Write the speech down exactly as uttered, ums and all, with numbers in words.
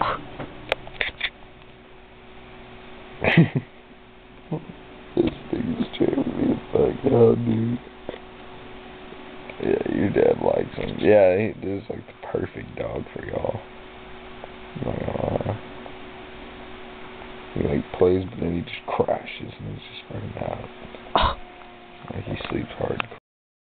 This thing is jamming me the fuck out, dude. Yeah, your dad likes him. Yeah, he, this is like the perfect dog for y'all. I'm not gonna lie. He like plays, but then he just crashes and he's just running out. Like he sleeps hardcore.